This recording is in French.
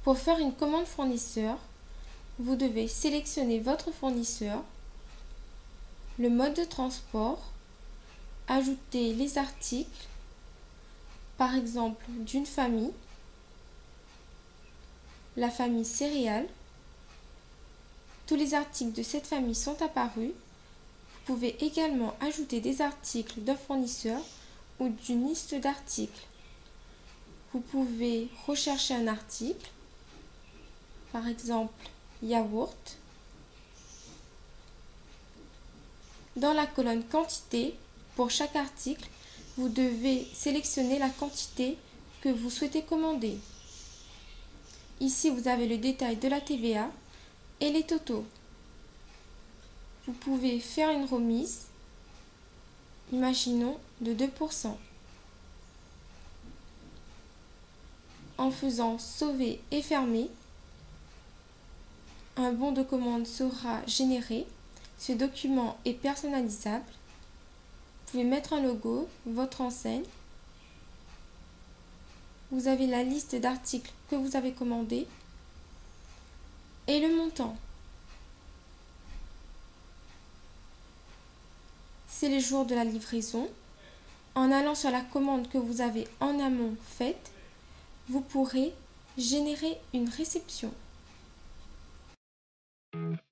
Pour faire une commande fournisseur, vous devez sélectionner votre fournisseur, le mode de transport, ajouter les articles, par exemple d'une famille, la famille céréales. Tous les articles de cette famille sont apparus. Vous pouvez également ajouter des articles d'un fournisseur ou d'une liste d'articles. Vous pouvez rechercher un article, par exemple yaourt. Dans la colonne quantité, pour chaque article, vous devez sélectionner la quantité que vous souhaitez commander. Ici, vous avez le détail de la TVA et les totaux. Vous pouvez faire une remise, imaginons de 2%. En faisant sauver et fermer, un bon de commande sera généré. Ce document est personnalisable. Vous pouvez mettre un logo, votre enseigne. Vous avez la liste d'articles que vous avez commandés et le montant. C'est les jours de la livraison. En allant sur la commande que vous avez en amont faite, vous pourrez générer une réception.